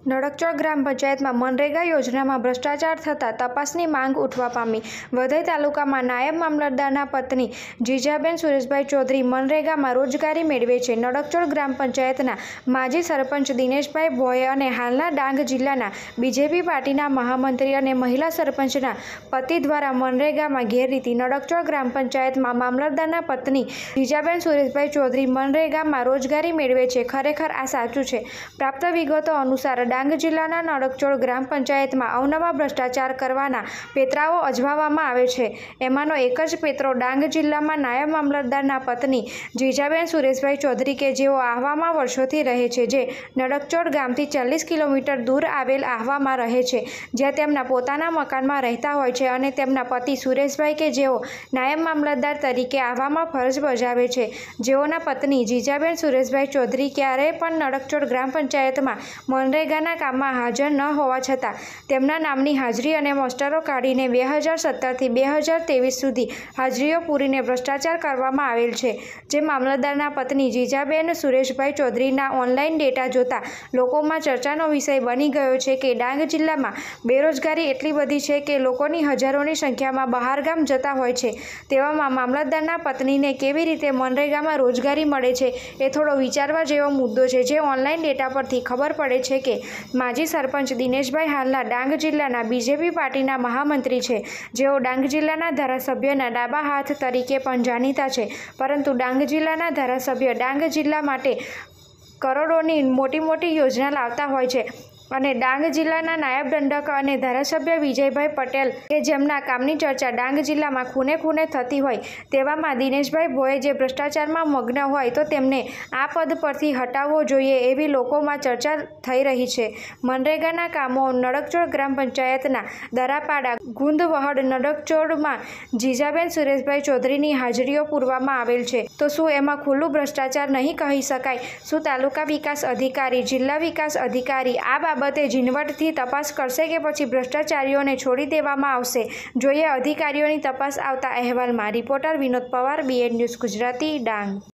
નડકચોડ ગ્રામ પંચાયતમાં મનરેગા યોજનામાં ભ્રષ્ટાચાર થતાં તપાસની માંગ ઉઠવા પામી। વઘઈ તાલુકામાં નાયબ મામલતદારના પત્ની જીજાબેન સુરેશભાઈ ચૌધરી મનરેગામાં રોજગારી મેળવે છે। નડકચોડ ગ્રામ પંચાયતના માજી સરપંચ દિનેશભાઈ ભોઈએ અને હાલના ડાંગ જિલ્લાના બીજેપી પાર્ટીના મહામંત્રી અને મહિલા સરપંચના પતિ દ્વારા મનરેગામાં ગેરરીતિ। નડકચોડ ગ્રામ પંચાયતમાં મામલતદારના પત્ની જીજાબેન સુરેશભાઈ ચૌધરી મનરેગામાં રોજગારી મેળવે છે। ખરેખર આ સાચું છે? પ્રાપ્ત વિગતો અનુસાર ડાંગ જિલ્લાના નડકચોડ ગ્રામ પંચાયતમાં અવનવા ભ્રષ્ટાચાર કરવાના પેતરાઓ અજમાવવામાં આવે છે। એમાંનો એક જ પેતરો ડાંગ જિલ્લામાં નાયબ મામલતદારના પત્ની જીજાબેન સુરેશભાઈ ચૌધરી કે જેઓ આહવામાં વર્ષોથી રહે છે, જે નડકચોડ ગામથી 40 કિલોમીટર દૂર આવેલ આહવામાં રહે છે, જ્યાં તેમના પોતાના મકાનમાં રહેતા હોય છે અને તેમના પતિ સુરેશભાઈ કે જેઓ નાયબ મામલતદાર તરીકે આહવામાં ફરજ બજાવે છે, જેઓના પત્ની જીજાબેન સુરેશભાઈ ચૌધરી ક્યારેય પણ નડકચોડ ગ્રામ પંચાયતમાં મનરેગાના કામમાં હાજર ન હોવા છતાં તેમના નામની હાજરી અને મોસ્ટરો કાઢીને 2017થી 2023 સુધી હાજરીઓ પૂરીને ભ્રષ્ટાચાર કરવામાં આવેલ છે। જે મામલતદારના પત્ની જીજાબેન સુરેશભાઈ ચૌધરીના ઓનલાઈન ડેટા જોતા લોકોમાં ચર્ચાનો વિષય બની ગયો છે કે ડાંગ જિલ્લામાં બેરોજગારી એટલી બધી છે કે લોકોની હજારોની સંખ્યામાં બહારગામ જતા હોય છે, તેવામાં મામલતદારના પત્નીને કેવી રીતે મનરેગામાં રોજગારી મળે છે એ થોડો વિચારવા જેવો મુદ્દો છે। જે ઓનલાઈન ડેટા પરથી ખબર પડે છે કે માજી સરપંચ દિનેશભાઈ હાલના ડાંગ જિલ્લાના બીજેપી પાર્ટીના મહામંત્રી છે, જેઓ ડાંગ જિલ્લાના ધારાસભ્યના ડાબા હાથ તરીકે પણ જાણીતા છે, પરંતુ ડાંગ જિલ્લાના ધારાસભ્ય ડાંગ જિલ્લા માટે કરોડોની મોટી યોજના લાવતા હોય છે અને ડાંગ જિલ્લાના નાયબ દંડક અને ધારાસભ્ય વિજયભાઈ પટેલ કે જેમના કામની ચર્ચા ડાંગ જિલ્લામાં ખૂણે થતી હોય, તેવામાં દિનેશભાઈ ભોઈએ જે ભ્રષ્ટાચારમાં મગ્ન હોય તો તેમને આ પદ પરથી હટાવવો જોઈએ એવી લોકોમાં ચર્ચા થઈ રહી છે। મનરેગાના કામો નડકચોડ ગ્રામ પંચાયતના દરાપાડા, ગુંદવહડ, નડકચોડમાં જીજાબેન સુરેશભાઈ ચૌધરીની હાજરીઓ પૂરવામાં આવેલ છે, તો શું એમાં ખુલ્લું ભ્રષ્ટાચાર નહીં કહી શકાય? શું તાલુકા વિકાસ અધિકારી, જિલ્લા વિકાસ અધિકારી આ બાબતે ઝીણવટથી તપાસ કરશે કે પછી ભ્રષ્ટાચારીઓને છોડી દેવામાં આવશે? જોઈએ અધિકારીઓની તપાસ આવતા અહેવાલમાં। Reporter Vinod Pawar, BN news Gujarati, Dang.